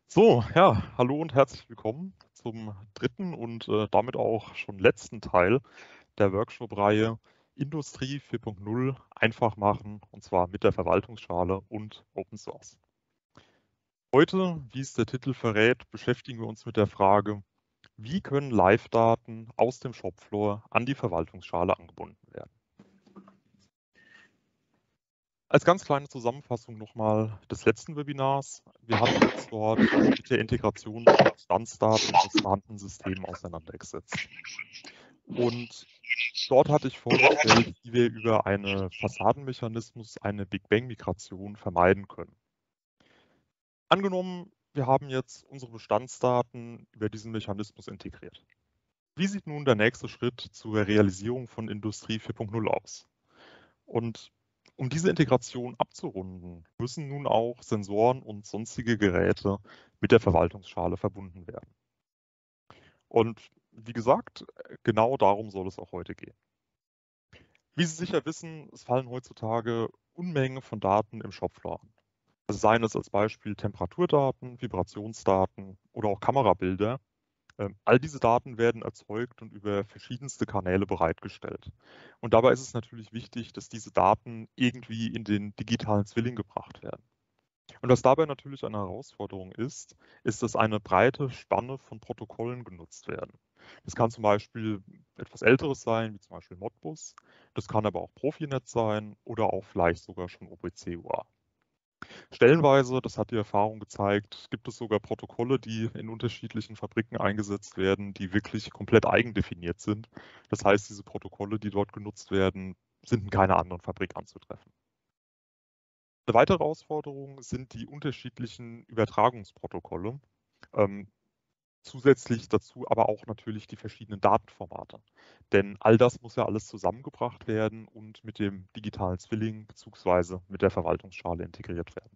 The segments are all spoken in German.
So, ja, hallo und herzlich willkommen zum dritten und damit auch schon letzten Teil der Workshop-Reihe Industrie 4.0 einfach machen, und zwar mit der Verwaltungsschale und Open Source. Heute, wie es der Titel verrät, beschäftigen wir uns mit der Frage, wie können Live-Daten aus dem Shopfloor an die Verwaltungsschale angebunden werden. Als ganz kleine Zusammenfassung nochmal des letzten Webinars. Wir hatten uns dort mit der Integration von Bestandsdaten aus vorhandenen Systemen auseinandergesetzt. Und dort hatte ich vorgestellt, wie wir über einen Fassadenmechanismus eine Big Bang-Migration vermeiden können. Angenommen, wir haben jetzt unsere Bestandsdaten über diesen Mechanismus integriert. Wie sieht nun der nächste Schritt zur Realisierung von Industrie 4.0 aus? Und um diese Integration abzurunden, müssen nun auch Sensoren und sonstige Geräte mit der Verwaltungsschale verbunden werden. Und wie gesagt, genau darum soll es auch heute gehen. Wie Sie sicher wissen, es fallen heutzutage Unmengen von Daten im Shopfloor an. Also seien es als Beispiel Temperaturdaten, Vibrationsdaten oder auch Kamerabilder. All diese Daten werden erzeugt und über verschiedenste Kanäle bereitgestellt. Und dabei ist es natürlich wichtig, dass diese Daten irgendwie in den digitalen Zwilling gebracht werden. Und was dabei natürlich eine Herausforderung ist, ist, dass eine breite Spanne von Protokollen genutzt werden. Das kann zum Beispiel etwas Älteres sein, wie zum Beispiel Modbus. Das kann aber auch Profinet sein oder auch vielleicht sogar schon OPC-UA. Stellenweise, das hat die Erfahrung gezeigt, gibt es sogar Protokolle, die in unterschiedlichen Fabriken eingesetzt werden, die wirklich komplett eigendefiniert sind. Das heißt, diese Protokolle, die dort genutzt werden, sind in keiner anderen Fabrik anzutreffen. Eine weitere Herausforderung sind die unterschiedlichen Übertragungsprotokolle. Ähm, Zusätzlich dazu aber auch natürlich die verschiedenen Datenformate. Denn all das muss ja alles zusammengebracht werden und mit dem digitalen Zwilling bzw. mit der Verwaltungsschale integriert werden.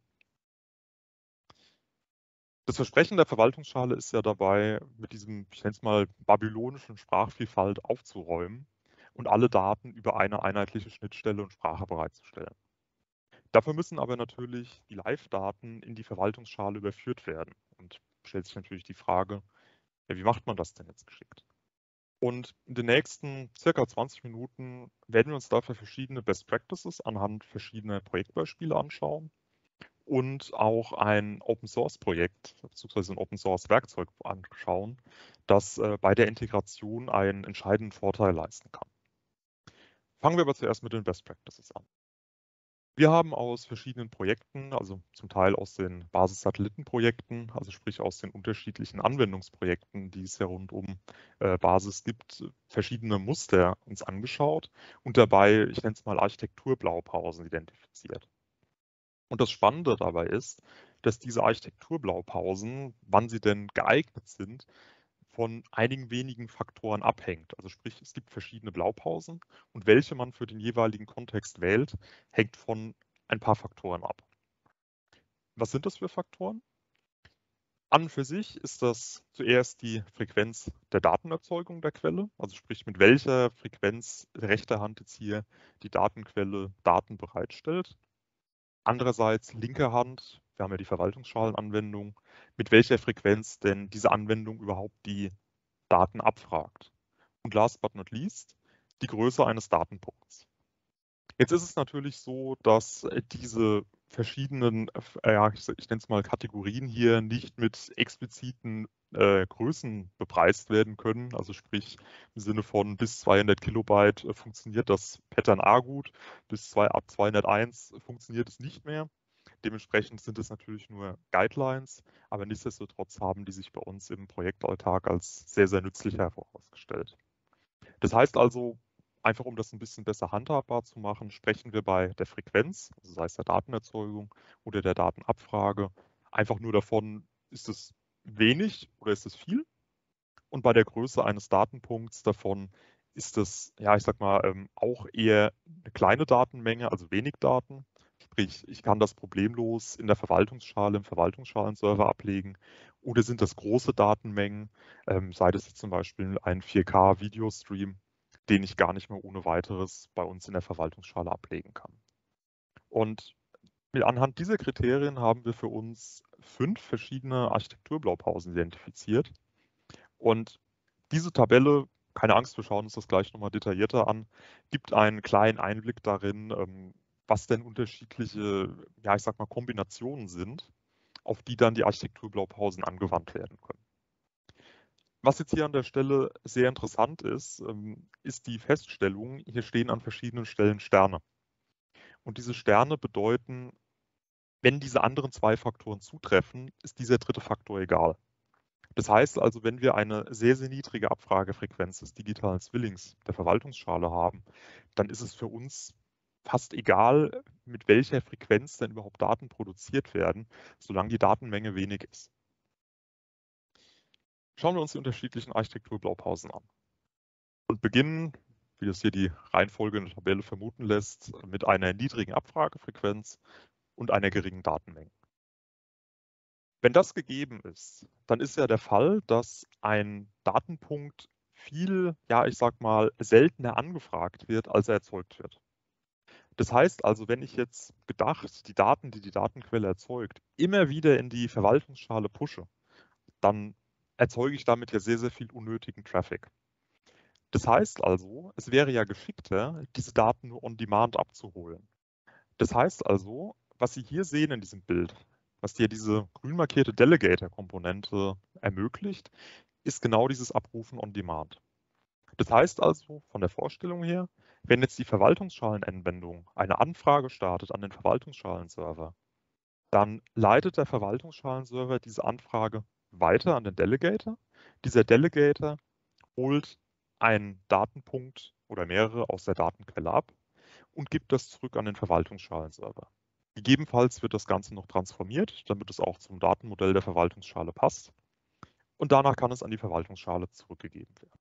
Das Versprechen der Verwaltungsschale ist ja dabei, mit diesem, ich nenne es mal, babylonischen Sprachvielfalt aufzuräumen und alle Daten über eine einheitliche Schnittstelle und Sprache bereitzustellen. Dafür müssen aber natürlich die Live-Daten in die Verwaltungsschale überführt werden. Und stellt sich natürlich die Frage, ja, wie macht man das denn jetzt geschickt? Und in den nächsten circa 20 Minuten werden wir uns dafür verschiedene Best Practices anhand verschiedener Projektbeispiele anschauen und auch ein Open-Source-Projekt bzw. ein Open-Source-Werkzeug anschauen, das bei der Integration einen entscheidenden Vorteil leisten kann. Fangen wir aber zuerst mit den Best Practices an. Wir haben aus verschiedenen Projekten, also zum Teil aus den Basis-Satelliten-Projekten, also sprich aus den unterschiedlichen Anwendungsprojekten, die es ja rund um Basis gibt, verschiedene Muster uns angeschaut und dabei, ich nenne es mal Architekturblaupausen identifiziert. Und das Spannende dabei ist, dass diese Architekturblaupausen, wann sie denn geeignet sind, von einigen wenigen Faktoren abhängt. Also sprich, es gibt verschiedene Blaupausen und welche man für den jeweiligen Kontext wählt, hängt von ein paar Faktoren ab. Was sind das für Faktoren? An und für sich ist das zuerst die Frequenz der Datenerzeugung der Quelle, also sprich, mit welcher Frequenz rechter Hand jetzt hier die Datenquelle Daten bereitstellt. Andererseits linke Hand, wir haben ja die Verwaltungsschalenanwendung, mit welcher Frequenz denn diese Anwendung überhaupt die Daten abfragt. Und last but not least, die Größe eines Datenpunkts. Jetzt ist es natürlich so, dass diese verschiedenen, ja, ich nenne es mal Kategorien hier, nicht mit expliziten Größen bepreist werden können. Also sprich im Sinne von bis 200 Kilobyte funktioniert das Pattern A gut, bis ab 201 funktioniert es nicht mehr. Dementsprechend sind es natürlich nur Guidelines, aber nichtsdestotrotz haben die sich bei uns im Projektalltag als sehr, sehr nützlich herausgestellt. Das heißt also, einfach um das ein bisschen besser handhabbar zu machen, sprechen wir bei der Frequenz, also sei es der Datenerzeugung oder der Datenabfrage, einfach nur davon, ist es wenig oder ist es viel? Und bei der Größe eines Datenpunkts davon ist es, ja, ich sag mal, auch eher eine kleine Datenmenge, also wenig Daten. Sprich, ich kann das problemlos in der Verwaltungsschale, im Verwaltungsschalenserver ablegen. Oder sind das große Datenmengen, sei das jetzt zum Beispiel ein 4K-Videostream, den ich gar nicht mehr ohne weiteres bei uns in der Verwaltungsschale ablegen kann. Und anhand dieser Kriterien haben wir für uns 5 verschiedene Architekturblaupausen identifiziert. Und diese Tabelle, keine Angst, wir schauen uns das gleich nochmal detaillierter an, gibt einen kleinen Einblick darin, was denn unterschiedliche, ja, ich sag mal, Kombinationen sind, auf die dann die Architekturblaupausen angewandt werden können. Was jetzt hier an der Stelle sehr interessant ist, ist die Feststellung, hier stehen an verschiedenen Stellen Sterne. Und diese Sterne bedeuten, wenn diese anderen 2 Faktoren zutreffen, ist dieser dritte Faktor egal. Das heißt also, wenn wir eine sehr, sehr niedrige Abfragefrequenz des digitalen Zwillings der Verwaltungsschale haben, dann ist es für uns fast egal, mit welcher Frequenz denn überhaupt Daten produziert werden, solange die Datenmenge wenig ist. Schauen wir uns die unterschiedlichen Architekturblaupausen an und beginnen, wie das hier die Reihenfolge in der Tabelle vermuten lässt, mit einer niedrigen Abfragefrequenz und einer geringen Datenmenge. Wenn das gegeben ist, dann ist ja der Fall, dass ein Datenpunkt viel, ja, ich sag mal, seltener angefragt wird, als er erzeugt wird. Das heißt also, wenn ich jetzt gedacht die Daten, die die Datenquelle erzeugt, immer wieder in die Verwaltungsschale pushe, dann erzeuge ich damit ja sehr, sehr viel unnötigen Traffic. Das heißt also, es wäre ja geschickter, diese Daten nur on demand abzuholen. Das heißt also, was Sie hier sehen in diesem Bild, was dir diese grün markierte Delegator-Komponente ermöglicht, ist genau dieses Abrufen on Demand. Das heißt also, von der Vorstellung her, wenn jetzt die Verwaltungsschalenanwendung eine Anfrage startet an den Verwaltungsschalenserver, dann leitet der Verwaltungsschalenserver diese Anfrage weiter an den Delegator. Dieser Delegator holt einen Datenpunkt oder mehrere aus der Datenquelle ab und gibt das zurück an den Verwaltungsschalenserver. Gegebenenfalls wird das Ganze noch transformiert, damit es auch zum Datenmodell der Verwaltungsschale passt. Und danach kann es an die Verwaltungsschale zurückgegeben werden.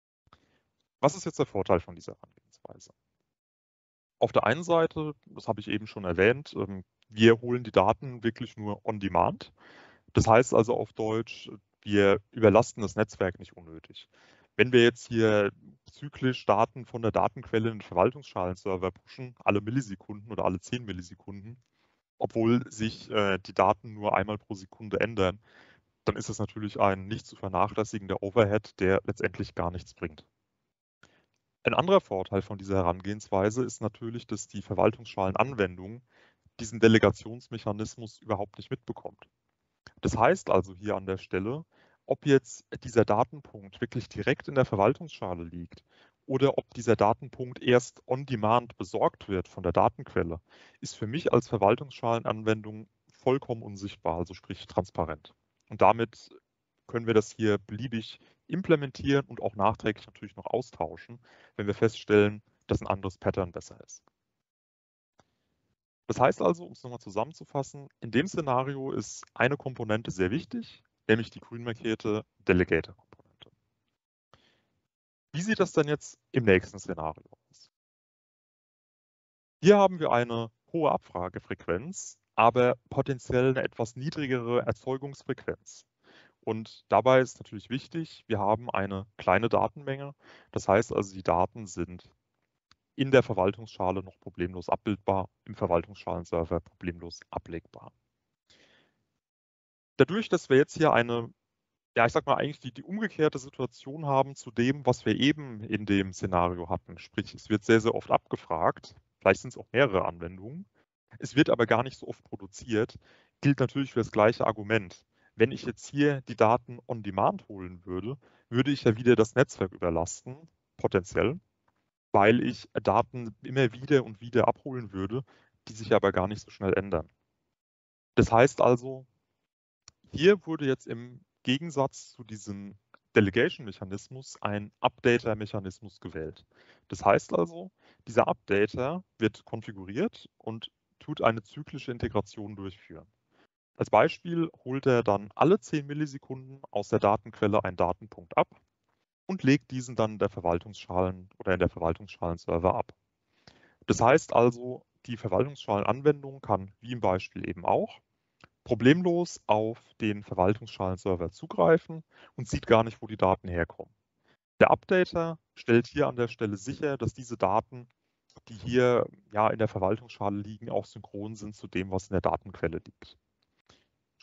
Was ist jetzt der Vorteil von dieser Herangehensweise? Auf der einen Seite, das habe ich eben schon erwähnt, wir holen die Daten wirklich nur on demand. Das heißt also auf Deutsch, wir überlasten das Netzwerk nicht unnötig. Wenn wir jetzt hier zyklisch Daten von der Datenquelle in den Verwaltungsschalenserver pushen, alle Millisekunden oder alle 10 Millisekunden, obwohl sich die Daten nur einmal pro Sekunde ändern, dann ist es natürlich ein nicht zu vernachlässigender Overhead, der letztendlich gar nichts bringt. Ein anderer Vorteil von dieser Herangehensweise ist natürlich, dass die Verwaltungsschalenanwendung diesen Delegationsmechanismus überhaupt nicht mitbekommt. Das heißt also hier an der Stelle, ob jetzt dieser Datenpunkt wirklich direkt in der Verwaltungsschale liegt oder ob dieser Datenpunkt erst on demand besorgt wird von der Datenquelle, ist für mich als Verwaltungsschalenanwendung vollkommen unsichtbar, also sprich transparent. Und damit können wir das hier beliebig implementieren und auch nachträglich natürlich noch austauschen, wenn wir feststellen, dass ein anderes Pattern besser ist. Das heißt also, um es nochmal zusammenzufassen, in dem Szenario ist eine Komponente sehr wichtig, nämlich die grün markierte Delegator-Komponente. Wie sieht das denn jetzt im nächsten Szenario aus? Hier haben wir eine hohe Abfragefrequenz, aber potenziell eine etwas niedrigere Erzeugungsfrequenz. Und dabei ist natürlich wichtig, wir haben eine kleine Datenmenge. Das heißt also, die Daten sind in der Verwaltungsschale noch problemlos abbildbar, im Verwaltungsschalenserver problemlos ablegbar. Dadurch, dass wir jetzt hier eine, ja, ich sag mal eigentlich die umgekehrte Situation haben zu dem, was wir eben in dem Szenario hatten. Sprich, es wird sehr, sehr oft abgefragt. Vielleicht sind es auch mehrere Anwendungen. Es wird aber gar nicht so oft produziert. Gilt natürlich für das gleiche Argument. Wenn ich jetzt hier die Daten on demand holen würde, würde ich ja wieder das Netzwerk überlasten, potenziell, weil ich Daten immer wieder und wieder abholen würde, die sich aber gar nicht so schnell ändern. Das heißt also, hier wurde jetzt im Gegensatz zu diesem Delegation-Mechanismus ein Updater-Mechanismus gewählt. Das heißt also, dieser Updater wird konfiguriert und tut eine zyklische Integration durchführen. Als Beispiel holt er dann alle 10 Millisekunden aus der Datenquelle einen Datenpunkt ab und legt diesen dann in der Verwaltungsschalen oder in der Verwaltungsschalenserver ab. Das heißt also, die Verwaltungsschalenanwendung kann, wie im Beispiel eben auch, problemlos auf den Verwaltungsschalenserver zugreifen und sieht gar nicht, wo die Daten herkommen. Der Updater stellt hier an der Stelle sicher, dass diese Daten, die hier ja in der Verwaltungsschale liegen, auch synchron sind zu dem, was in der Datenquelle liegt.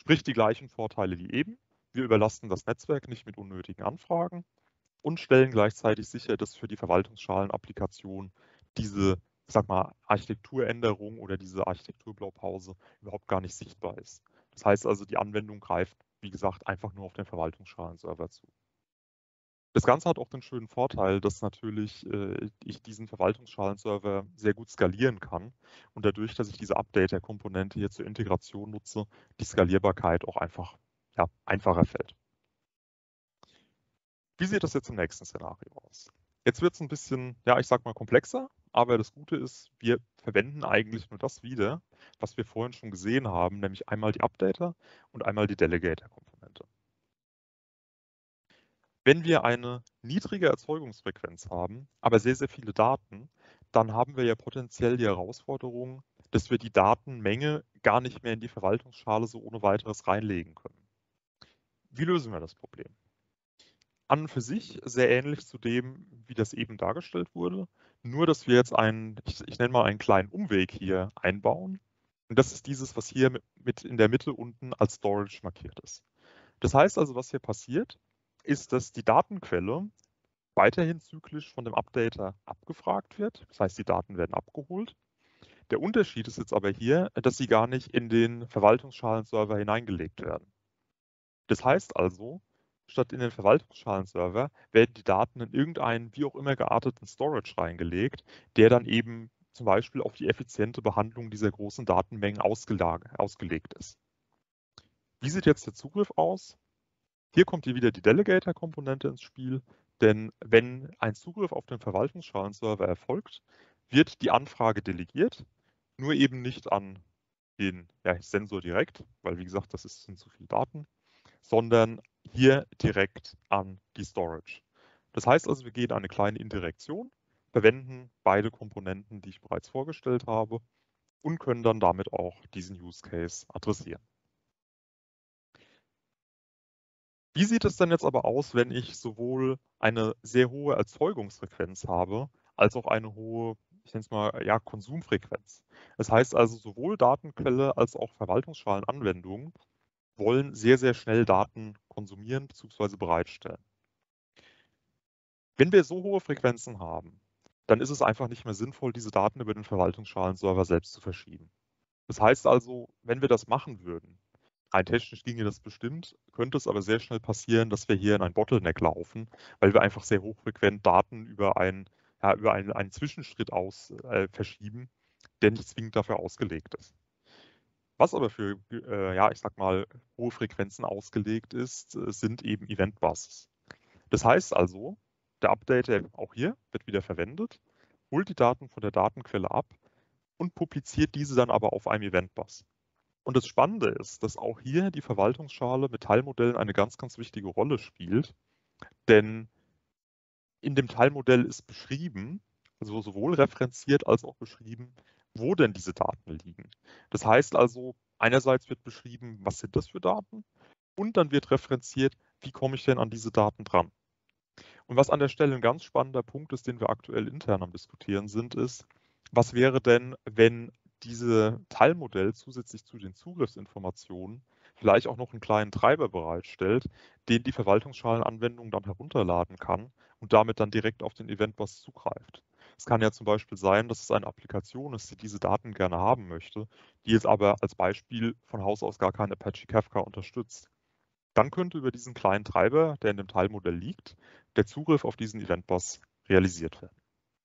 Sprich die gleichen Vorteile wie eben. Wir überlasten das Netzwerk nicht mit unnötigen Anfragen und stellen gleichzeitig sicher, dass für die Verwaltungsschalen-Applikation diese, ich sag mal, Architekturänderung oder diese Architekturblaupause überhaupt gar nicht sichtbar ist. Das heißt also, die Anwendung greift, wie gesagt, einfach nur auf den Verwaltungsschalen-Server zu. Das Ganze hat auch den schönen Vorteil, dass natürlich ich diesen Verwaltungsschalen-Server sehr gut skalieren kann und dadurch, dass ich diese Update-Komponente hier zur Integration nutze, die Skalierbarkeit auch einfach einfacher fällt. Wie sieht das jetzt im nächsten Szenario aus? Jetzt wird es ein bisschen, ich sag mal, komplexer, aber das Gute ist, wir verwenden eigentlich nur das wieder, was wir vorhin schon gesehen haben, nämlich einmal die Updater und einmal die Delegator-Komponente. Wenn wir eine niedrige Erzeugungsfrequenz haben, aber sehr, sehr viele Daten, dann haben wir ja potenziell die Herausforderung, dass wir die Datenmenge gar nicht mehr in die Verwaltungsschale so ohne weiteres reinlegen können. Wie lösen wir das Problem? An und für sich sehr ähnlich zu dem, wie das eben dargestellt wurde, nur dass wir jetzt ich nenne mal einen kleinen Umweg hier einbauen. Und das ist dieses, was hier mit in der Mitte unten als Storage markiert ist. Das heißt also, was hier passiert, ist, dass die Datenquelle weiterhin zyklisch von dem Updater abgefragt wird. Das heißt, die Daten werden abgeholt. Der Unterschied ist jetzt aber hier, dass sie gar nicht in den Verwaltungsschalen-Server hineingelegt werden. Das heißt also, statt in den Verwaltungsschalen-Server werden die Daten in irgendeinen wie auch immer gearteten Storage reingelegt, der dann eben zum Beispiel auf die effiziente Behandlung dieser großen Datenmengen ausgelegt ist. Wie sieht jetzt der Zugriff aus? Hier kommt hier wieder die Delegator-Komponente ins Spiel, denn wenn ein Zugriff auf den Verwaltungsschalen-Server erfolgt, wird die Anfrage delegiert, nur eben nicht an den Sensor direkt, weil wie gesagt, sind zu viele Daten, sondern hier direkt an die Storage. Das heißt also, wir gehen eine kleine Indirektion, verwenden beide Komponenten, die ich bereits vorgestellt habe, und können dann damit auch diesen Use Case adressieren. Wie sieht es denn jetzt aber aus, wenn ich sowohl eine sehr hohe Erzeugungsfrequenz habe, als auch eine hohe, ich nenne es mal, Konsumfrequenz? Das heißt also, sowohl Datenquelle als auch Verwaltungsschalenanwendungen wollen sehr, sehr schnell Daten konsumieren bzw. bereitstellen. Wenn wir so hohe Frequenzen haben, dann ist es einfach nicht mehr sinnvoll, diese Daten über den Verwaltungsschalen-Server selbst zu verschieben. Das heißt also, wenn wir das machen würden, rein technisch ginge das bestimmt, könnte es aber sehr schnell passieren, dass wir hier in ein Bottleneck laufen, weil wir einfach sehr hochfrequent Daten über einen Zwischenschritt verschieben, der nicht zwingend dafür ausgelegt ist. Was aber für, ich sag mal, hohe Frequenzen ausgelegt ist, sind eben Event-Buses. Das heißt also, der Updater auch hier wird wieder verwendet, holt die Daten von der Datenquelle ab und publiziert diese dann aber auf einem Event-Bus. Und das Spannende ist, dass auch hier die Verwaltungsschale mit Teilmodellen eine ganz, ganz wichtige Rolle spielt, denn in dem Teilmodell ist beschrieben, also sowohl referenziert als auch beschrieben, wo denn diese Daten liegen. Das heißt also, einerseits wird beschrieben, was sind das für Daten, und dann wird referenziert, wie komme ich denn an diese Daten dran. Und was an der Stelle ein ganz spannender Punkt ist, den wir aktuell intern am Diskutieren sind, ist, was wäre denn, wenn dieses Teilmodell zusätzlich zu den Zugriffsinformationen vielleicht auch noch einen kleinen Treiber bereitstellt, den die Verwaltungsschalenanwendung dann herunterladen kann und damit dann direkt auf den Eventbus zugreift. Es kann ja zum Beispiel sein, dass es eine Applikation ist, die diese Daten gerne haben möchte, die jetzt aber als Beispiel von Haus aus gar kein Apache Kafka unterstützt. Dann könnte über diesen kleinen Treiber, der in dem Teilmodell liegt, der Zugriff auf diesen Eventbus realisiert werden.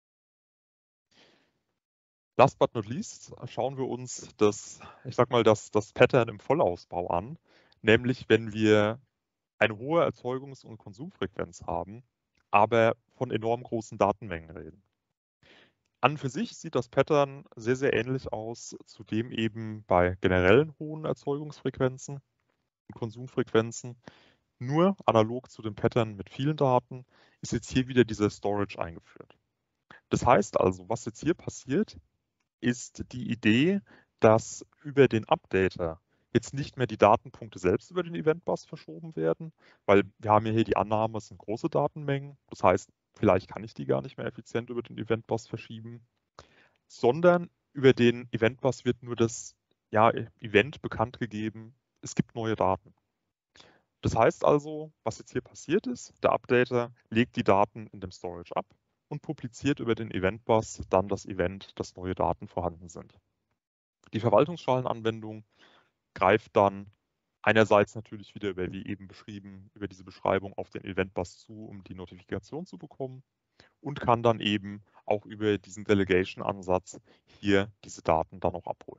Last but not least schauen wir uns das Pattern im Vollausbau an, nämlich wenn wir eine hohe Erzeugungs- und Konsumfrequenz haben, aber von enorm großen Datenmengen reden. An und für sich sieht das Pattern sehr, sehr ähnlich aus zu dem eben bei generellen hohen Erzeugungsfrequenzen und Konsumfrequenzen. Nur analog zu dem Pattern mit vielen Daten ist jetzt hier wieder dieser Storage eingeführt. Das heißt also, was jetzt hier passiert, ist die Idee, dass über den Updater jetzt nicht mehr die Datenpunkte selbst über den Eventbus verschoben werden, weil wir haben ja hier die Annahme, es sind große Datenmengen. Das heißt, vielleicht kann ich die gar nicht mehr effizient über den Eventbus verschieben, sondern über den Eventbus wird nur das Event bekannt gegeben, es gibt neue Daten. Das heißt also, was jetzt hier passiert ist, der Updater legt die Daten in dem Storage ab und publiziert über den Eventbus dann das Event, dass neue Daten vorhanden sind. Die Verwaltungsschalenanwendung greift dann einerseits natürlich wieder über, wie eben beschrieben, über diese Beschreibung auf den Eventbus zu, um die Notifikation zu bekommen, und kann dann eben auch über diesen Delegation-Ansatz hier diese Daten dann auch abholen.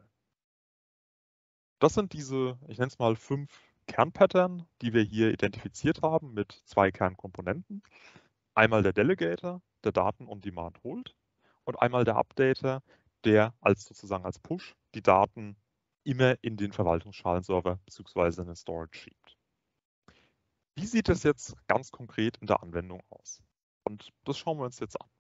Das sind diese, ich nenne es mal 5 Kernpattern, die wir hier identifiziert haben mit 2 Kernkomponenten. Einmal der Delegator, der Daten on Demand holt, und einmal der Updater, der sozusagen als Push die Daten immer in den Verwaltungsschalenserver bzw. in den Storage schiebt. Wie sieht es jetzt ganz konkret in der Anwendung aus? Und das schauen wir uns jetzt an.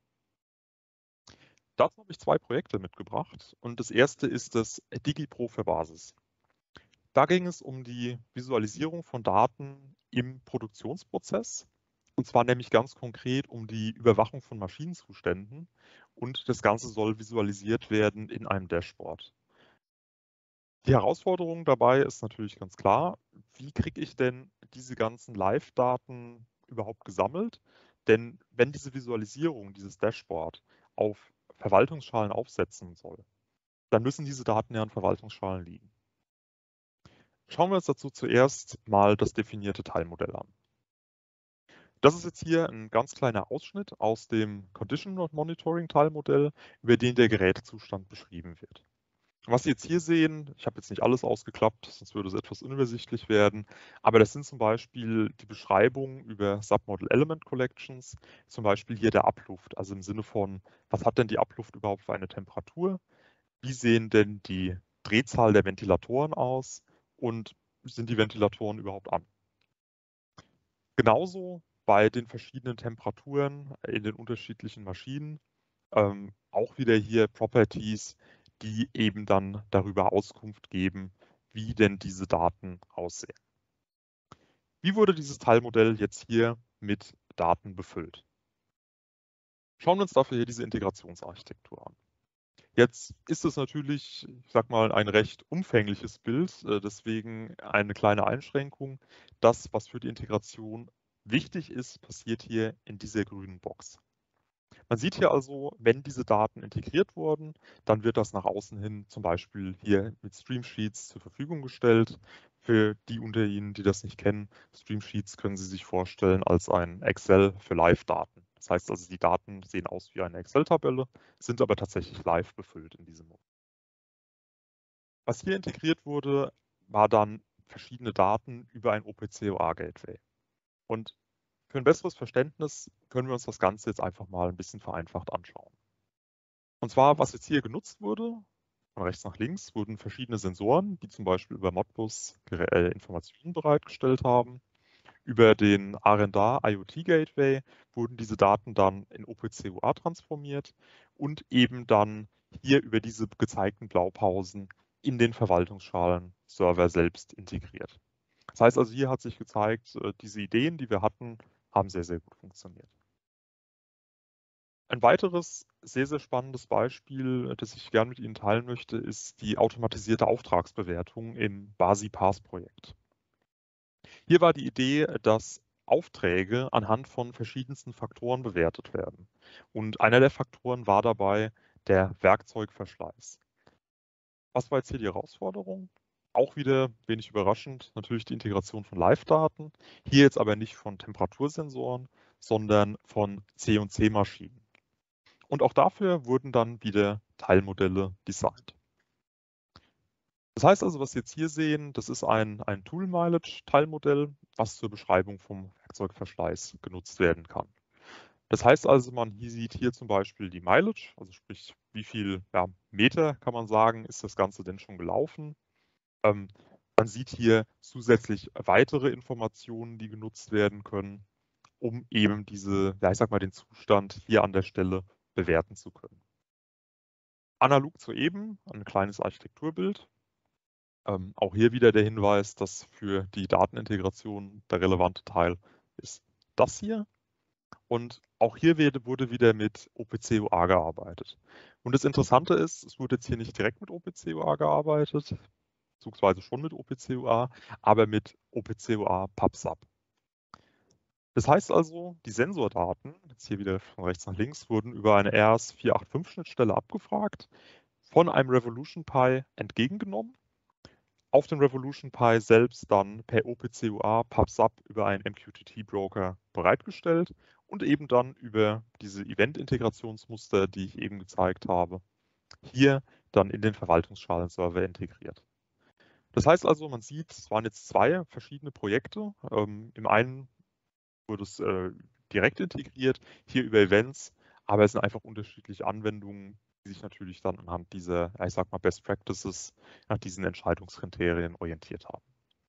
Dazu habe ich 2 Projekte mitgebracht und das erste ist das DigiPro für Basis. Da ging es um die Visualisierung von Daten im Produktionsprozess, und zwar nämlich ganz konkret um die Überwachung von Maschinenzuständen, und das Ganze soll visualisiert werden in einem Dashboard. Die Herausforderung dabei ist natürlich ganz klar: Wie kriege ich denn diese ganzen Live-Daten überhaupt gesammelt? Denn wenn diese Visualisierung, dieses Dashboard auf Verwaltungsschalen aufsetzen soll, dann müssen diese Daten ja in Verwaltungsschalen liegen. Schauen wir uns dazu zuerst mal das definierte Teilmodell an. Das ist jetzt hier ein ganz kleiner Ausschnitt aus dem Condition Monitoring Teilmodell, über den der Gerätezustand beschrieben wird. Was Sie jetzt hier sehen, ich habe jetzt nicht alles ausgeklappt, sonst würde es etwas unübersichtlich werden, aber das sind zum Beispiel die Beschreibungen über Submodel Element Collections, zum Beispiel hier der Abluft, also im Sinne von, was hat denn die Abluft überhaupt für eine Temperatur? Wie sehen denn die Drehzahl der Ventilatoren aus und sind die Ventilatoren überhaupt an? Genauso bei den verschiedenen Temperaturen in den unterschiedlichen Maschinen, auch wieder hier Properties, die eben dann darüber Auskunft geben, wie denn diese Daten aussehen. Wie wurde dieses Teilmodell jetzt hier mit Daten befüllt? Schauen wir uns dafür hier diese Integrationsarchitektur an. Jetzt ist es natürlich, ich sag mal, ein recht umfängliches Bild, deswegen eine kleine Einschränkung. Das, was für die Integration wichtig ist, passiert hier in dieser grünen Box. Man sieht hier also, wenn diese Daten integriert wurden, dann wird das nach außen hin zum Beispiel hier mit Streamsheets zur Verfügung gestellt. Für die unter Ihnen, die das nicht kennen, Streamsheets können Sie sich vorstellen als ein Excel für Live-Daten. Das heißt also, die Daten sehen aus wie eine Excel-Tabelle, sind aber tatsächlich live befüllt in diesem Modell. Was hier integriert wurde, war dann verschiedene Daten über ein OPC-UA-Gateway. Und für ein besseres Verständnis können wir uns das Ganze jetzt einfach mal ein bisschen vereinfacht anschauen. Und zwar, was jetzt hier genutzt wurde, von rechts nach links, wurden verschiedene Sensoren, die zum Beispiel über Modbus Informationen bereitgestellt haben. Über den Arendar IoT Gateway wurden diese Daten dann in OPC-UA transformiert und eben dann hier über diese gezeigten Blaupausen in den Verwaltungsschalen-Server selbst integriert. Das heißt also, hier hat sich gezeigt, diese Ideen, die wir hatten, haben sehr, sehr gut funktioniert. Ein weiteres sehr, sehr spannendes Beispiel, das ich gerne mit Ihnen teilen möchte, ist die automatisierte Auftragsbewertung im BASI-PaaS-Projekt. Hier war die Idee, dass Aufträge anhand von verschiedensten Faktoren bewertet werden. Und einer der Faktoren war dabei der Werkzeugverschleiß. Was war jetzt hier die Herausforderung? Auch wieder wenig überraschend, natürlich die Integration von Live-Daten, hier jetzt aber nicht von Temperatursensoren, sondern von C&C-Maschinen. Und auch dafür wurden dann wieder Teilmodelle designt. Das heißt also, was Sie jetzt hier sehen, das ist ein Tool-Mileage-Teilmodell, was zur Beschreibung vom Werkzeugverschleiß genutzt werden kann. Das heißt also, man sieht hier zum Beispiel die Mileage, also sprich, wie viel Meter, kann man sagen, ist das Ganze denn schon gelaufen. Man sieht hier zusätzlich weitere Informationen, die genutzt werden können, um eben den Zustand hier an der Stelle bewerten zu können. Analog zu eben ein kleines Architekturbild. Auch hier wieder der Hinweis, dass für die Datenintegration der relevante Teil ist das hier. Und auch hier wurde wieder mit OPC-UA gearbeitet. Und das Interessante ist, es wurde jetzt hier nicht direkt mit OPC-UA gearbeitet. beziehungsweise schon mit OPC-UA, aber mit OPC-UA PubSub. Das heißt also, die Sensordaten, jetzt hier wieder von rechts nach links, wurden über eine RS485-Schnittstelle abgefragt, von einem Revolution Pi entgegengenommen, auf den Revolution Pi selbst dann per OPC-UA PubSub über einen MQTT-Broker bereitgestellt und eben dann über diese Event-Integrationsmuster, die ich eben gezeigt habe, hier dann in den Verwaltungsschalenserver integriert. Das heißt also, man sieht, es waren jetzt zwei verschiedene Projekte. Im einen wurde es direkt integriert, hier über Events, aber es sind einfach unterschiedliche Anwendungen, die sich natürlich dann anhand dieser, ich sag mal, Best Practices nach diesen Entscheidungskriterien orientiert haben.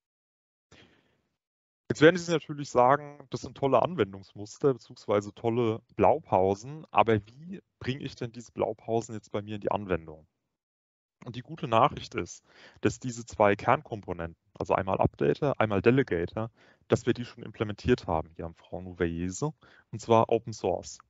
Jetzt werden Sie natürlich sagen, das sind tolle Anwendungsmuster bzw. tolle Blaupausen, aber wie bringe ich denn diese Blaupausen jetzt bei mir in die Anwendung? Und die gute Nachricht ist, dass diese zwei Kernkomponenten, also einmal Updater, einmal Delegator, dass wir die schon implementiert haben hier am Fraunhofer IESE, und zwar Open Source.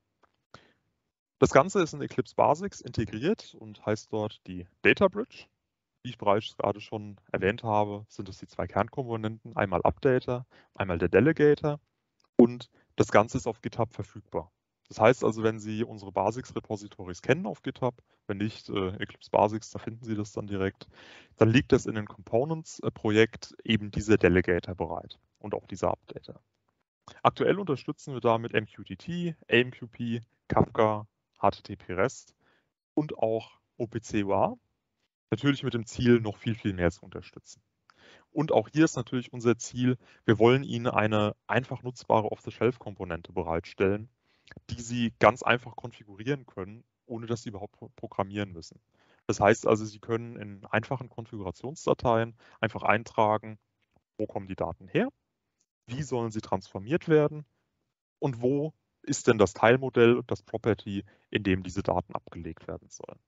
Das Ganze ist in Eclipse Basics integriert und heißt dort die Data Bridge. Wie ich bereits gerade schon erwähnt habe, sind es die zwei Kernkomponenten, einmal Updater, einmal der Delegator, und das Ganze ist auf GitHub verfügbar. Das heißt also, wenn Sie unsere Basics-Repositories kennen auf GitHub, wenn nicht Eclipse Basics, da finden Sie das dann direkt, dann liegt das in den Components-Projekt eben dieser Delegator bereit und auch dieser Updater. Aktuell unterstützen wir da mit MQTT, AMQP, Kafka, HTTP REST und auch OPC-UA, natürlich mit dem Ziel, noch viel, viel mehr zu unterstützen. Und auch hier ist natürlich unser Ziel, wir wollen Ihnen eine einfach nutzbare Off-the-Shelf-Komponente bereitstellen, die Sie ganz einfach konfigurieren können, ohne dass Sie überhaupt programmieren müssen. Das heißt also, Sie können in einfachen Konfigurationsdateien einfach eintragen, wo kommen die Daten her, wie sollen sie transformiert werden und wo ist denn das Teilmodell, das Property, in dem diese Daten abgelegt werden sollen.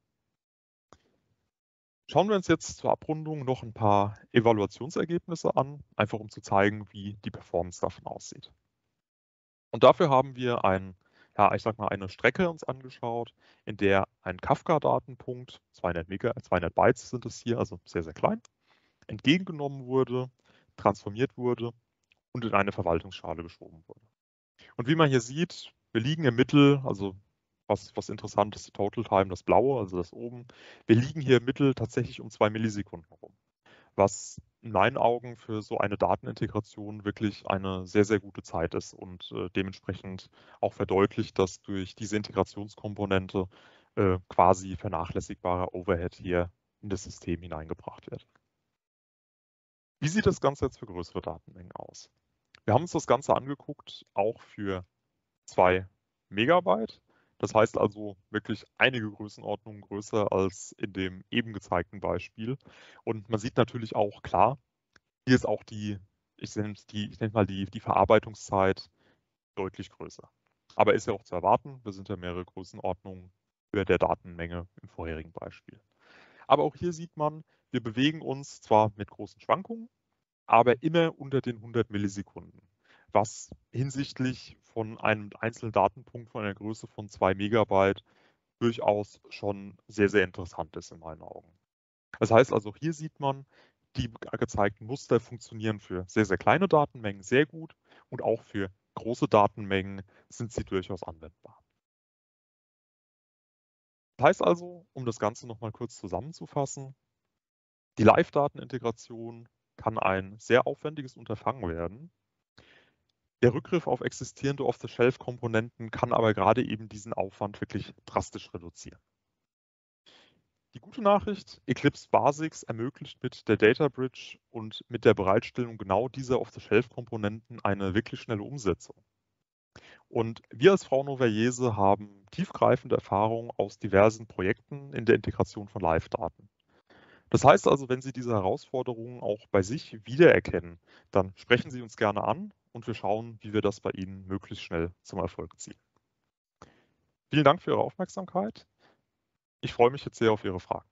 Schauen wir uns jetzt zur Abrundung noch ein paar Evaluationsergebnisse an, einfach um zu zeigen, wie die Performance davon aussieht. Und dafür haben wir ich sag mal, eine Strecke uns angeschaut, in der ein Kafka-Datenpunkt, 200 Bytes sind es hier, also sehr, sehr klein, entgegengenommen wurde, transformiert wurde und in eine Verwaltungsschale geschoben wurde. Und wie man hier sieht, wir liegen im Mittel, also was interessant ist, die Total Time, das Blaue, also das oben, wir liegen hier im Mittel tatsächlich um 2 Millisekunden rum, was in meinen Augen für so eine Datenintegration wirklich eine sehr, sehr gute Zeit ist und dementsprechend auch verdeutlicht, dass durch diese Integrationskomponente quasi vernachlässigbarer Overhead hier in das System hineingebracht wird. Wie sieht das Ganze jetzt für größere Datenmengen aus? Wir haben uns das Ganze angeguckt, auch für 2 Megabyte. Das heißt also wirklich einige Größenordnungen größer als in dem eben gezeigten Beispiel. Und man sieht natürlich auch klar, hier ist auch ich nenne mal die Verarbeitungszeit deutlich größer. Aber ist ja auch zu erwarten, wir sind ja mehrere Größenordnungen über der Datenmenge im vorherigen Beispiel. Aber auch hier sieht man, wir bewegen uns zwar mit großen Schwankungen, aber immer unter den 100 Millisekunden, was hinsichtlich von einem einzelnen Datenpunkt von einer Größe von 2 Megabyte durchaus schon sehr, sehr interessant ist in meinen Augen. Das heißt also, hier sieht man, die gezeigten Muster funktionieren für sehr, sehr kleine Datenmengen sehr gut und auch für große Datenmengen sind sie durchaus anwendbar. Das heißt also, um das Ganze nochmal kurz zusammenzufassen, die Live-Datenintegration kann ein sehr aufwendiges Unterfangen werden. Der Rückgriff auf existierende Off-the-Shelf-Komponenten kann aber gerade eben diesen Aufwand wirklich drastisch reduzieren. Die gute Nachricht, Eclipse Basics ermöglicht mit der Data Bridge und mit der Bereitstellung genau dieser Off-the-Shelf-Komponenten eine wirklich schnelle Umsetzung. Und wir als Fraunhofer IESE haben tiefgreifende Erfahrungen aus diversen Projekten in der Integration von Live-Daten. Das heißt also, wenn Sie diese Herausforderungen auch bei sich wiedererkennen, dann sprechen Sie uns gerne an und wir schauen, wie wir das bei Ihnen möglichst schnell zum Erfolg ziehen. Vielen Dank für Ihre Aufmerksamkeit. Ich freue mich jetzt sehr auf Ihre Fragen.